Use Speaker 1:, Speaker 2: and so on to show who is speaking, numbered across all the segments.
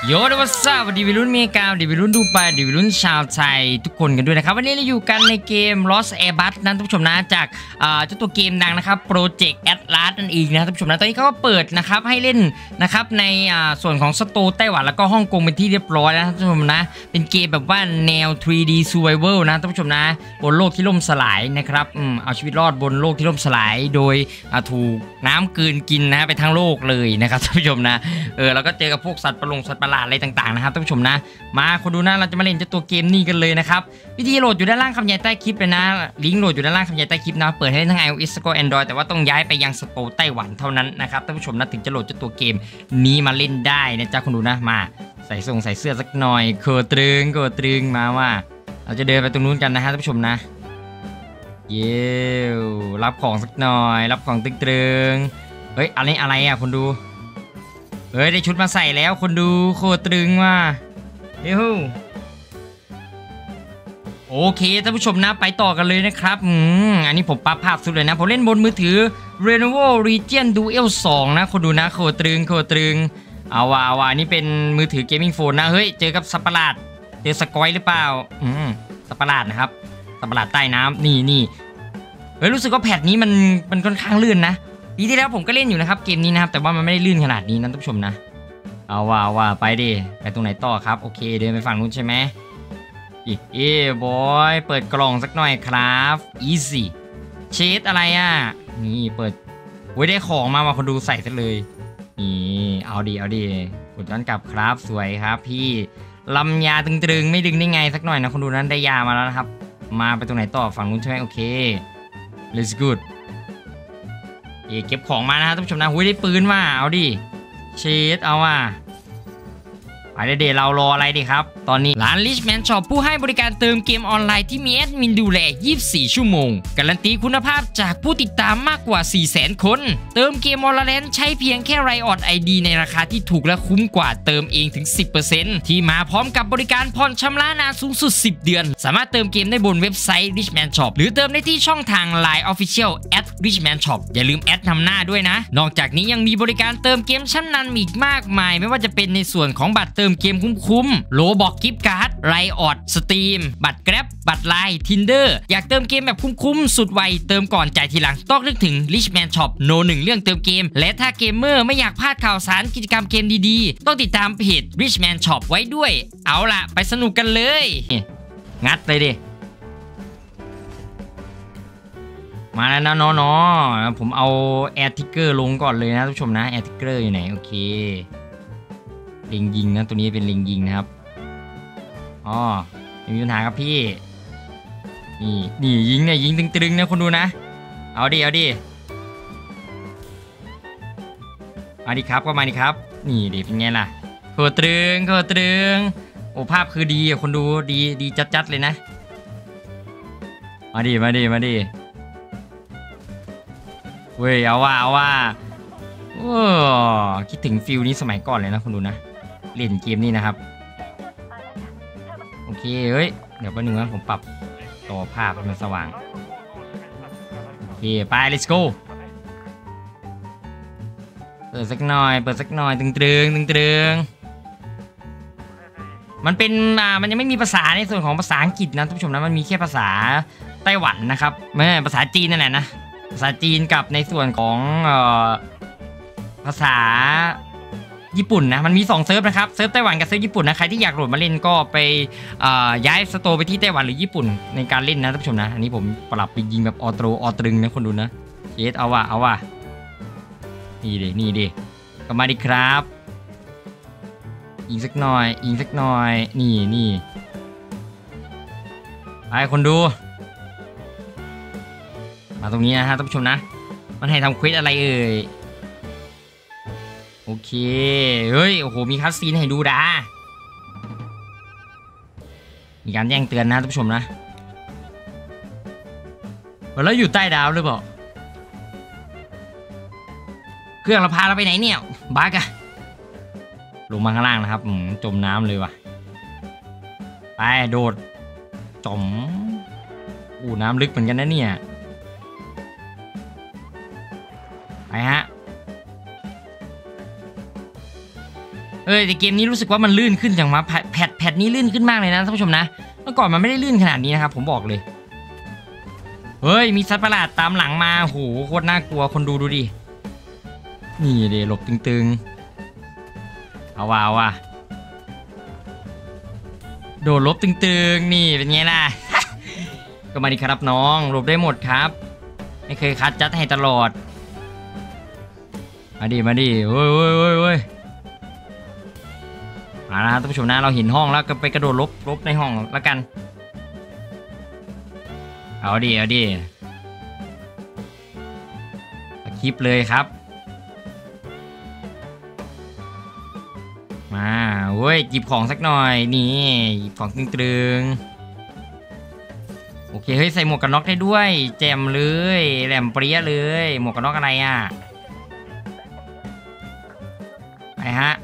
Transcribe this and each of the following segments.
Speaker 1: โยนวัสดุดีวิรุ่นเมกาดีวิรุ่นดูไปดีวิรุ่นชาวไทยทุกคนกันด้วยนะครับวันนี้เราอยู่กันในเกม Lost Airbus นะท่านผู้ชมนะจากเจ้าตัวเกมดังนะครับ Project Atlas นั่นเองนะท่านผู้ชมนะตอนนี้เขาก็เปิดนะครับให้เล่นนะครับในส่วนของสโตร์ไต้หวันแล้วก็ฮ่องกงเป็นที่เรียบร้อยแล้วท่านผู้ชมนะเป็นเกมแบบว่าแนว 3D Survival นะท่านผู้ชมนะบนโลกที่ล่มสลายนะครับเอาชีวิตรอดบนโลกที่ล่มสลายโดยถูกน้ำกลืนกินนะไปทั้งโลกเลยนะครับท่านผู้ชมนะแล้วก็เจอกับพวกสัตว์ประหลาดอะไรต่างๆนะครับท่านผู้ชมนะมาคนดูนะเราจะมาเล่นเจ้าตัวเกมนี้กันเลยนะครับวิธีโหลดอยู่ด้านล่างคำใหญ่ใต้คลิปเลยนะลิงก์โหลดอยู่ด้านล่างคำใหญ่ใต้คลิปนะเปิดให้ทั้ง iOS แล้วก็ Android แต่ว่าต้องย้ายไปยังสโตร์ไต้หวันเท่านั้นนะครับท่านผู้ชมนะถึงจะโหลดเจ้าตัวเกมนี้มาเล่นได้นะจ๊ะคนดูนะมาใส่เสื้อสักหน่อยโคตรึงมาว่าเราจะเดินไปตรงนู้นกันนะฮะท่านผู้ชมนะเย้รับของสักหน่อยรับของตึงเฮ้ยอะไรอ่ะคนดูเฮ้ยได้ชุดมาใส่แล้วคนดูโคตรึงว่ะเฮ้ยโอเคท่านผู้ชมนะไปต่อกันเลยนะครับอันนี้ผมปรับภาพสุดเลยนะผมเล่นบนมือถือ Lenovo Legion Duel 2นะคนดูนะโคตรึงเอาว่านี่เป็นมือถือเกมมิ่งโฟนนะเฮ้ยเจอกับสัตว์ประหลาดเจอสกอยหรือเปล่าสัตว์ประหลาดนะครับสัตว์ประหลาดใต้น้ำนี่เฮ้ยรู้สึกว่าแพทนี้มันค่อนข้างลื่นนะปีที่แล้วผมก็เล่นอยู่นะครับเกมนี้นะครับแต่ว่ามันไม่ได้ลื่นขนาดนี้นะท่านผู้ชมนะเอาว่าไปดิไปตรงไหนต่อครับโอเคเดินไปฝั่งนู้นใช่ไหมบอยเปิดกล่องสักหน่อยครับ easy เชดอะไรอ่ะนี่เปิดไว้ได้ของมาคนดูใส่ซะเลยนี่เอาดีกดย้อนกลับครับสวยครับพี่ลำยาตึงไม่ดึงได้ไงสักหน่อยนะคนดูนั้นได้ยามาแล้วนะครับมาไปตรงไหนต่อฝั่งนู้นใช่ไหมโอเค let's goodเก็บของมานะครับท่านผู้ชมนะหุ้ยได้ปืนมาเอาดิเชดเอาว่ะไปเดี๋ยวเรารออะไรดีครับตอนนี้ร้าน Richman Shop ผู้ให้บริการเติมเกมออนไลน์ที่มีแอดมินดูแล24 ชั่วโมงการันตีคุณภาพจากผู้ติดตามมากกว่า 400,000 คนเติมเกมออนไลน์ใช้เพียงแค่ Riot ID ในราคาที่ถูกและคุ้มกว่าเติมเองถึง 10% ที่มาพร้อมกับบริการผ่อนชำระนานสูงสุด10 เดือนสามารถเติมเกมได้บนเว็บไซต์ Richman Shop หรือเติมได้ที่ช่องทาง Line Official @Richman Shop อย่าลืมแอดนำหน้าด้วยนะนอกจากนี้ยังมีบริการเติมเกมชั้นนำอีกมากมายไม่ว่าจะเป็นในส่วนของบัตรเติมเกมคุ้มโลบอกกิฟต์การ์ดไรออดสตรีมบัตรแกร็บบัตรไลน์ทินเดอร์อยากเติมเกมแบบคุ้มสุดไวเติมก่อนจ่ายทีหลังต้องนึกถึง Richman Shop โน1เรื่องเติมเกมและถ้าเกมเมอร์ไม่อยากพลาดข่าวสารกิจกรรมเกมดีๆต้องติดตามเพจ Richman Shop ไว้ด้วยเอาล่ะไปสนุกกันเลยงัดเลยดิมาแล้วนะน้องผมเอาแอร์ทิกเกอร์ลงก่อนเลยนะทุกผู้ชมนะแอร์ทิกเกอร์อยู่ไหนโอเคเล็งยิงนะตัวนี้เป็นเล็งยิงนะครับไม่มีปัญหาครับพี่นี่ยิงเนี่ยยิงตึงๆนะคนดูนะเอาดิครับก็มาดิครับนี่ดิเป็นไงล่ะโคตรตึงโอ้ภาพคือดีอ่ะคนดูดีจัดเลยนะมาดิเว้ยเอาว่าโอ้คิดถึงฟิลนี้สมัยก่อนเลยนะคนดูนะเล่นเกมนี้นะครับโอเคเฮ้ยเดี๋ยวแป๊บนึงนะผมปรับต่อภาพให้มันสว่างโอเคไป let's go เปิดสักหน่อยตึงมันเป็นมันยังไม่มีภาษาในส่วนของภาษาอังกฤษนะท่านผู้ชมนะมันมีแค่ภาษาไต้หวันนะครับไม่ภาษาจีนนั่นแหละนะภาษาจีนกับในส่วนของภาษาญี่ปุ่นนะมันมี2เซิร์ฟนะครับเซิร์ฟไต้หวันกับเซิร์ฟญี่ปุ่นนะใครที่อยากโหลดมาเล่นก็ไปย้ายสโตร์ไปที่ไต้หวันหรือญี่ปุ่นในการเล่นนะท่านผู้ชมนะอันนี้ผมปรับไปยิงแบบออตรึงนะคนดูนะเอาว่ะนี่ดิก็มาดิครับยิงสักหน่อยนี่ไปคนดูมาตรงนี้นะฮะท่านผู้ชมนะมันให้ทำเควสอะไรเอ่ยโอเคเฮ้ยโอ้โหมีคัสซีนให้ดูดามีการแจ้งเตือนนะท่านผู้ชมนะแล้วอยู่ใต้ดาวหรือเปล่าเครื่องเราพาเราไปไหนเนี่ยบากะลงมาข้างล่างนะครับจมน้ำเลยว่ะไปโดดจมน้ำลึกเหมือนกันนะเนี่ยไปฮะแต่เกมนี้รู้สึกว่ามันลื่นขึ้นจังวะแพทนี้ลื่นขึ้นมากเลยนะท่านผู้ชมนะเมื่อก่อนมันไม่ได้ลื่นขนาดนี้นะครับผมบอกเลยเฮ้ยมีสัตว์ประหลาดตามหลังมาโหโคตรน่ากลัวคนดูดินี่เดี๋ยวหลบตึงๆเอาว่ะโดดลบตึงๆนี่เป็นไงล่ะ ก็มาดิครับน้องหลบได้หมดครับไม่เคยคัดจัดให้ตลอดมาดิเฮ้ยมาแล้วครับท่านผู้ชมนะเราเห็นห้องแล้วก็ไปกระโดดลบในห้องแล้วกันเอาดิคลิปเลยครับมาเว้ยหยิบของสักหน่อยนี่หยิบของตึงโอเคเฮ้ยใส่หมวกกันน็อกได้ด้วยแจ่มเลยแหลมเปรี้ยเลยหมวกกันน็อกอะไรอ่ะไปฮะ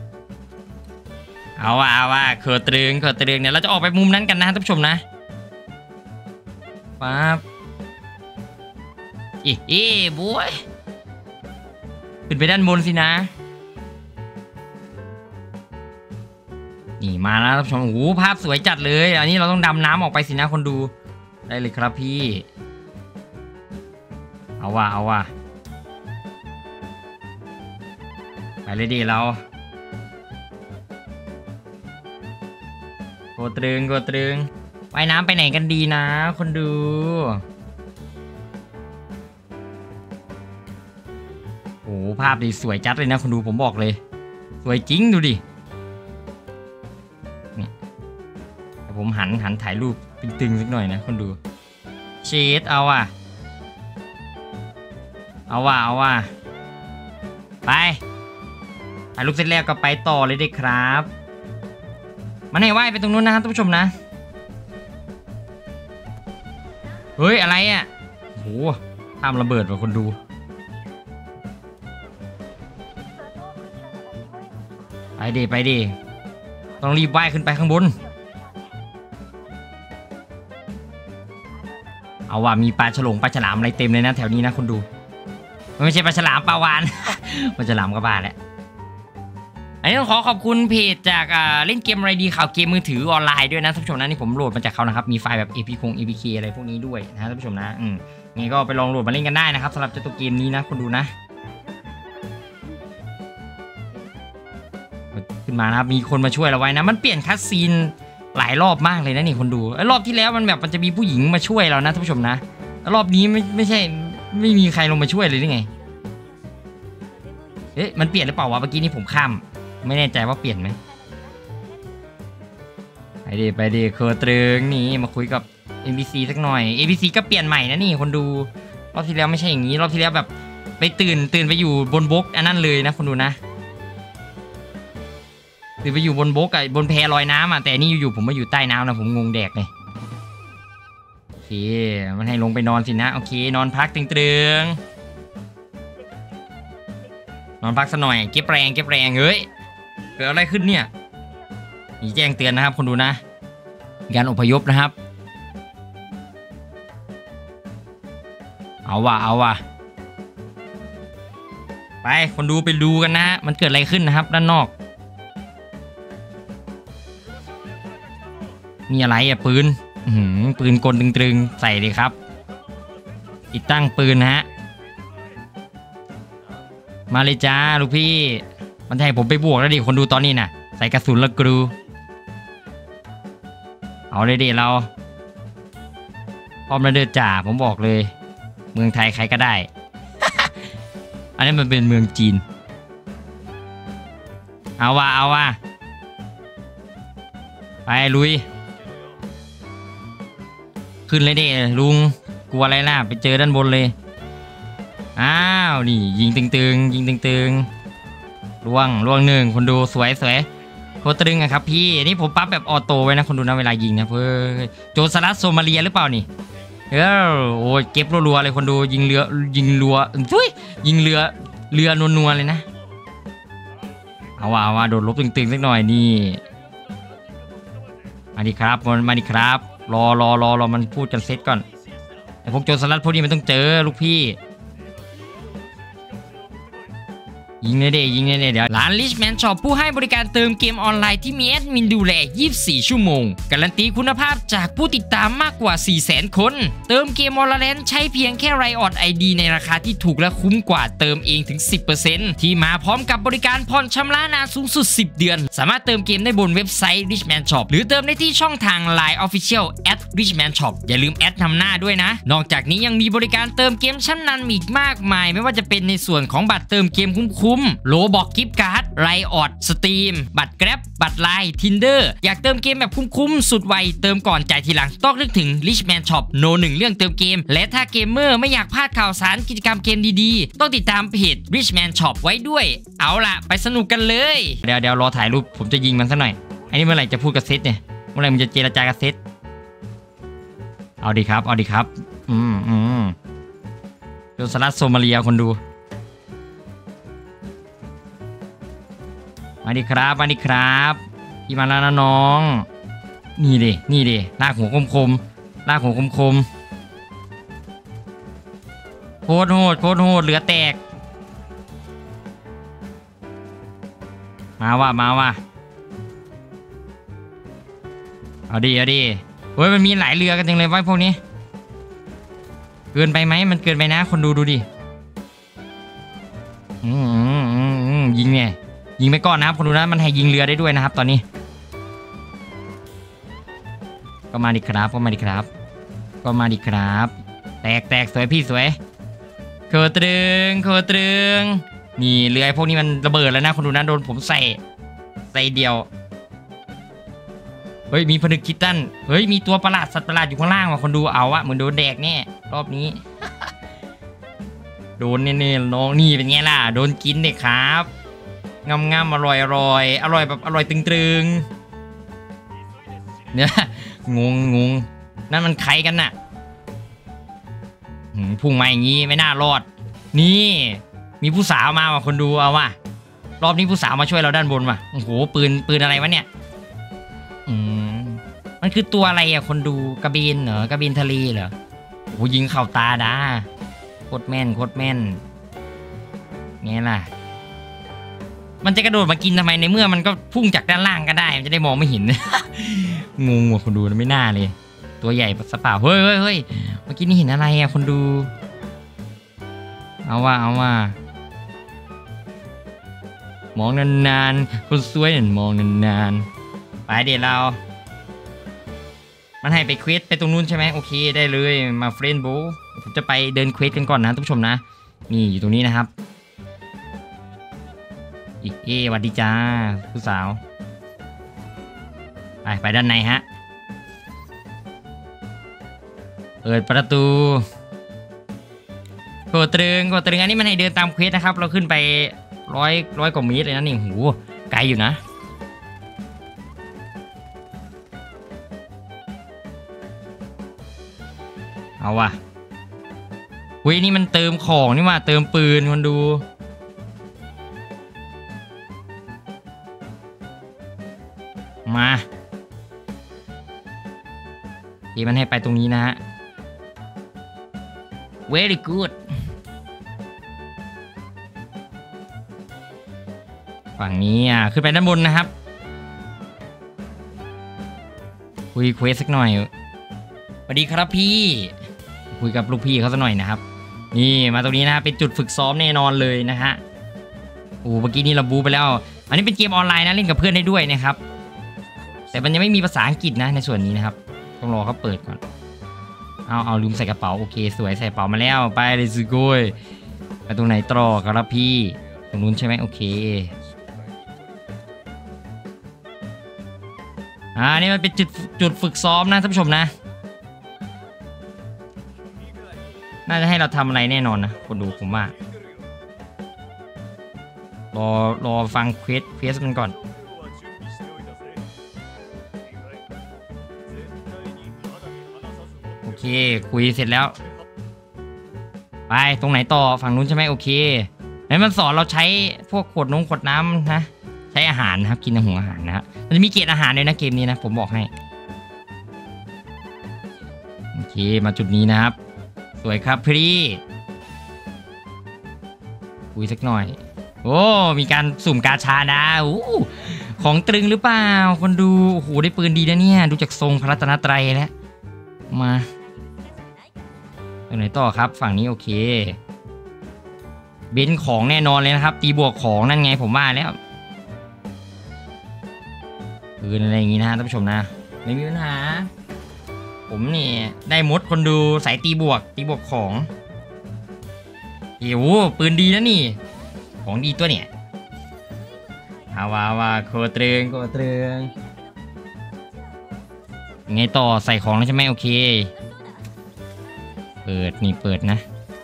Speaker 1: เอาว่าเขิดตรึงเนี่ยเราจะออกไปมุมนั้นกันนะท่านผู้ชมนะปั๊บบุ้ยขึ้นไปด้านบนสินะนี่มาแล้วท่านผู้ชมโอ้โหภาพสวยจัดเลยอันนี้เราต้องดำน้ำออกไปสินะคนดูได้เลยครับพี่เอาว่ะไปเลยดิเราโกตรึงว่ายน้ำไปไหนกันดีนะคนดูโอ้ภาพดีสวยจัดเลยนะคนดูผมบอกเลยสวยจริงดูดินี่ผมหันถ่ายรูปตึงๆสักหน่อยนะคนดูเชดเอาว่ะไปถ่ายรูปเสร็จแล้วก็ไปต่อเลยเด็กครับมันให้ว่ายไปตรงนู้นนะครับท่านผู้ชมนะเฮ้ยอะไรอ่ะโหทำระเบิดว่ะคนดูไปดิต้องรีบว่ายขึ้นไปข้างบนเอาว่ามีปลาฉลามอะไรเต็มเลยนะแถวนี้นะคนดูไม่ใช่ปลาฉลามปลาวาน ปลาฉลามก็บ้าแหละอันนี้ต้องขอบคุณเพจจากเล่นเกมอะไรดีข่าวเกมมือถือออนไลน์ด้วยนะท่านผู้ชมนะนี่ผมโหลดมาจากเขานะครับมีไฟล์แบบ APK อะไรพวกนี้ด้วยนะท่านผู้ชมนะงั้นก็ไปลองโหลดมาเล่นกันได้นะครับสำหรับเจ้าตัวเกมนี้นะคนดูนะขึ้นมานะครับมีคนมาช่วยเราไว้นะมันเปลี่ยนคัสซีนหลายรอบมากเลยนะนี่คนดูรอบที่แล้วมันจะมีผู้หญิงมาช่วยเรานะท่านผู้ชมนะรอบนี้ไม่มีใครลงมาช่วยเลยหรือไงมันเปลี่ยนหรือเปล่าวะเมื่อกี้นี่ผมข้ามไม่แน่ใจว่าเปลี่ยนไหมไปดิเคอร์ตรึงนี่มาคุยกับ NPC สักหน่อย NPC ก็เปลี่ยนใหม่นะนี่คนดูรอบที่แล้วไม่ใช่อย่างนี้รอบที่แล้วแบบไปตื่นไปอยู่บนบกอันนั้นเลยนะคนดูนะตื่นไปอยู่บนบกบนแพลอยน้ำแต่นี่อยู่ผมมาอยู่ใต้น้ำนะผมงงแดกเลยโอเคมันให้ลงไปนอนสินะโอเคนอนพักตึงนอนพักสักหน่อยเก็บแรงเฮ้ยเกิดอะไรขึ้นเนี่ยมีแจ้งเตือนนะครับคนดูนะการอพยพนะครับเอาว่ะไปคนดูไปดูกันนะมันเกิดอะไรขึ้นนะครับด้านนอกมีอะไรปืนปืนกลตึงใส่เลยครับติดตั้งปืนนะฮะมาเลยจ้าลูกพี่มันให้ผมไปบวกแล้วดิคนดูตอนนี้น่ะใส่กระสุนละกรูเอาเลยดิเราพร้อมแล้วเดือดจ่าผมบอกเลยเมืองไทยใครก็ได้ อันนี้มันเป็นเมืองจีนเอาว่ะไปลุยขึ้นเลยดิลุงกลัวอะไรล่ะไปเจอด้านบนเลยอ้าวนี่ยิงตึงล่วงหนึ่งคนดูสวยโคตรตึงอะครับพี่นี่ผมปั๊บแบบออโต้ไว้นะคนดูนะเวลายิงนะเพื่อโจรสลัดโซมาเลียหรือเปล่านี่โอ้ยเก็บรัวๆเลยคนดูยิงเรือยิงเรือนัวเลยนะเอาว่าโดนลบตึงสักหน่อยนี่มาดิครับรอมันพูดกันเซตก่อนแต่พวกโจรสลัดพวกนี้มันต้องเจอลูกพี่ยิงเลยเดี๋ยวร้าน Richman Shop ผู้ให้บริการเติมเกมออนไลน์ที่มีแอดมินดูแล 24 ชั่วโมงการันตีคุณภาพจากผู้ติดตามมากกว่า 400,000 คนเติมเกม Valorant ใช้เพียงแค่ Riot ID ในราคาที่ถูกและคุ้มกว่าเติมเองถึง 10% ที่มาพร้อมกับบริการผ่อนชำระนานสูงสุด 10 เดือนสามารถเติมเกมได้บนเว็บไซต์ Richman Shop หรือเติมได้ที่ช่องทาง Line Official @Richman Shop อย่าลืมแอดนำหน้าด้วยนะนอกจากนี้ยังมีบริการเติมเกมชั้นนำอีกมากมายไม่ว่าจะเป็นในส่วนของบัตรเติมเกมคุ้มโลบอกกิฟต์การ์ดไรออดสตรีมบัตรแกร็บบัตรไลน์ทินเดอร์อยากเติมเกมแบบคุ้มสุดไวเติมก่อนจ่ายทีหลังต้องนึกถึง Richman Shop โน1เรื่องเติมเกมและถ้าเกมเมอร์ไม่อยากพลาดข่าวสารกิจกรรมเกมดีๆต้องติดตามเพจ Richman Shop ไว้ด้วยเอาล่ะไปสนุกกันเลยเดี๋ยวรอถ่ายรูปผมจะยิงมันซะหน่อยอันนี้เมื่อไหร่จะพูดกับเซตเนี่ยเมื่อไหร่มันจะเจรจากับเซตเอาดีครับโดนสลัดโซมาเลียคนดูมาดิครับพี่มาแล้วนะน้องนี่ดิลากหัวคมโคตรโหดเหลือแตกมาว่ะเอาดิเฮ้ยมันมีหลายเรือกันจังเลยไว้พวกนี้เกินไปไหมมันเกินไปนะคนดูดิยิงเนี่ยยิงไปก่อนนะครับคนดูนะมันให้ยิงเรือได้ด้วยนะครับตอนนี้ก็มาดิครับแตกสวยพี่สวยโคตรึงนี่เรือพวกนี้มันระเบิดแล้วนะคนดูนะโดนผมใส่เดียวเฮ้ยมีผนึกคิตตันเฮ้ยมีตัวประหลาดสัตว์ประหลาดอยู่ข้างล่างว่ะคนดูเอาอะเหมือนโดนแดกแน่รอบนี้ โดนแน่น้องนี่เป็นไงล่ะโดนกินเด็กครับงามอร่อยแบบอร่อยตึงเนี่ยงงนั่นมันใครกันน่ะพุ่งมาอย่างงี้ไม่น่ารอดนี่มีผู้สาวมาว่ะคนดูเอาว่ะรอบนี้ผู้สาวมาช่วยเราด้านบนว่ะโอ้โหปืนอะไรวะเนี่ยมันคือตัวอะไรอ่ะคนดูกระบินเหรอกระบินทะเลเหรอโอ้โหยิงเข่าตาดาโคตรแม่นไงล่ะมันจะกระโดดมากินทำไมในเมื่อมันก็พุ่งจากด้านล่างก็ได้มันจะได้มองไม่เห็น งงว่ะคนดูไม่น่าเลยตัวใหญ่สะเปล่าเฮ้ยเมื่อกี้นี่เห็นอะไรอ่ะคนดูเอาว่ามองนานๆคนสวยมองนานๆไปเดี๋ยวเรามันให้ไปเควสไปตรงนู้นใช่ไหมโอเคได้เลยมาเฟรนด์โบผมจะไปเดินเควสกันก่อนนะทุกผู้ชมนะนี่อยู่ตรงนี้นะครับสวัสดีจ้าผู้สาวไปด้านในฮะเปิดประตูโกตรึงอันนี้มันให้เดินตามเควสนะครับเราขึ้นไปร้อยกว่าเมตรเลยนะนี่โหไกลอยู่นะเอาว่ะเว้ยนี่มันเติมของนี่ว่าเติมปืนคนดูมาที่มันให้ไปตรงนี้นะฮะ very good ฝั่งนี้ขึ้นไปด้านบนนะครับคุยเควสสักหน่อยสวัสดีครับพี่คุยกับลูกพี่เขาสักหน่อยนะครับนี่มาตรงนี้นะเป็นจุดฝึกซ้อมแน่นอนเลยนะฮะโอ้เมื่อกี้นี้เราบูไปแล้วอันนี้เป็นเกมออนไลน์นะเล่นกับเพื่อนได้ด้วยนะครับแต่มันยังไม่มีภาษาอังกฤษนะในส่วนนี้นะครับต้องรอเขาเปิดก่อนเอาลืมใส่กระเป๋าโอเคสวยใส่กระเป๋ามาแล้วไปเลยสิโก้ยไปตรงไหนต่อครับพี่ตรงนู้นใช่ไหมโอเคนี่มันเป็นจุดฝึกซ้อมนะท่านผู้ชมนะน่าจะให้เราทำอะไรแน่นอนนะคนดูผมว่ารอฟังเควสมันก่อนโอเคคุยเสร็จแล้วไปตรงไหนต่อฝั่งนู้นใช่ไหมโอเคแล้วมันสอนเราใช้พวกขวดน้ำนะใช้อาหารนะครับกินหัวอาหารนะฮะมันจะมีเกรดอาหารด้วยนะเกมนี้นะผมบอกให้โอเคมาจุดนี้นะครับสวยครับพี่คุยสักหน่อยโอ้มีการสุ่มกาชานะของตรึงหรือเปล่าคนดูโอ้โหได้ปืนดีนะเนี่ยดูจากทรงพระรัตนตรัยแล้วมาตรงไหนต่อครับฝั่งนี้โอเคเบนของแน่นอนเลยนะครับตีบวกของนั่นไงผมว่าแล้วปืนอะไรอย่างงี้นะท่านผู้ชมนะไม่มีปัญหาผมนี่ได้มดคนดูสายตีบวกของเอ้โหปืนดีนะนี่ของดีตัวเนี่ยว่าโคตรึงยังไงต่อใส่ของแล้วใช่ไหมโอเคเปิดนะ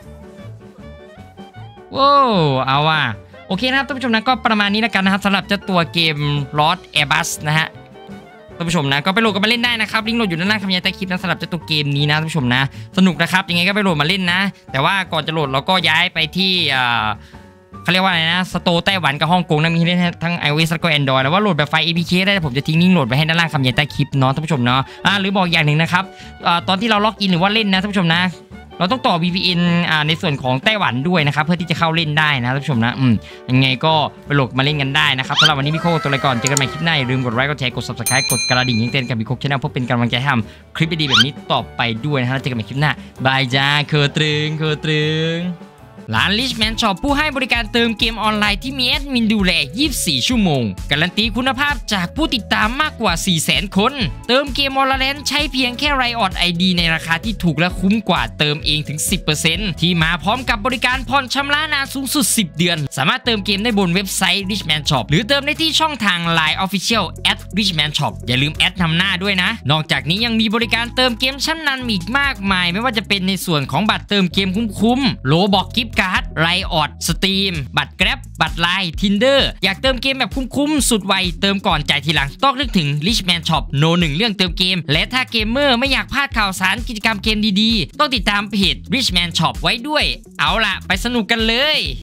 Speaker 1: ว้าวเอาว่ะโอเคนะครับท่านผู้ชมนะก็ประมาณนี้แล้วกันนะครับสำหรับเจ้าตัวเกม Lost Airbus นะฮะท่านผู้ชมนะก็ไปโหลดกันมาเล่นได้นะครับลิงก์โหลดอยู่ด้านล่างคำบรรยายใต้คลิปนะสำหรับเจ้าตัวเกมนี้นะท่านผู้ชมนะสนุกนะครับยังไงก็ไปโหลดมาเล่นนะแต่ว่าก่อนจะโหลดเราก็ย้ายไปที่เขาเรียกว่าอะไรนะสโตร์ไต้หวันกับฮ่องกงนะมีให้เล่นทั้ง iOS แล้วก็ Android แล้วว่าโหลดแบบไฟล์ APK ได้ผมจะทิ้งลิงก์โหลดไว้ให้ด้านล่างคำบรรยายใต้คลิปเนาะท่านผู้ชมเนาะหรือบอกอย่างหนึ่งนะครับตอนที่เราล็อกอินหรือว่าเล่นนะท่านผู้ชมนะเราต้องต่อ VPN ในส่วนของไต้หวันด้วยนะครับเพื่อที่จะเข้าเล่นได้นะท่านผู้ชมนะยังไงก็ไปโหลดมาเล่นกันได้นะครับสำหรับวันนี้พี่โคตัวอะไรก่อนเจอกันใหม่คลิปหน้าอย่าลืมกดไลค์กดแชร์กด Subscribe กดกระดิ่งแจ้งเตือนกับพี่โคชแนลเพื่อเป็นกำลังใจให้ทำคลิปดีๆแบบนี้ต่อไปด้วยนะฮะเจอกันใหม่คลิปหน้าบายจ้าเคอตรึงร้าน Richman Shop ผู้ให้บริการเติมเกมออนไลน์ที่มีแอดมินดูแล 24 ชั่วโมงการันตีคุณภาพจากผู้ติดตามมากกว่า 400,000 คนเติมเกม Valorant ใช้เพียงแค่ Riot ID ในราคาที่ถูกและคุ้มกว่าเติมเองถึง 10% ที่มาพร้อมกับบริการผ่อนชำระนานสูงสุด 10 เดือนสามารถเติมเกมได้บนเว็บไซต์ Richman Shop หรือเติมได้ที่ช่องทาง Line Official @Richman Shop อย่าลืมแอดนำหน้าด้วยนะนอกจากนี้ยังมีบริการเติมเกมชั้นนำอีกมากมายไม่ว่าจะเป็นในส่วนของบัตรเติมเกมคุ้มๆโลบอกกิฟการ์ดไรออดสตรีมบัตรแกร็บบัตรไลน์ Tinder อยากเติมเกมแบบคุ้มๆสุดไวเติมก่อนจ่ายทีหลังต้องนึกถึง Richman Shop โน1เรื่องเติมเกมและถ้าเกมเมอร์ไม่อยากพลาดข่าวสารกิจกรรมเกมดีๆต้องติดตามเพจ Richman Shop ไว้ด้วยเอาล่ะไปสนุกกันเลย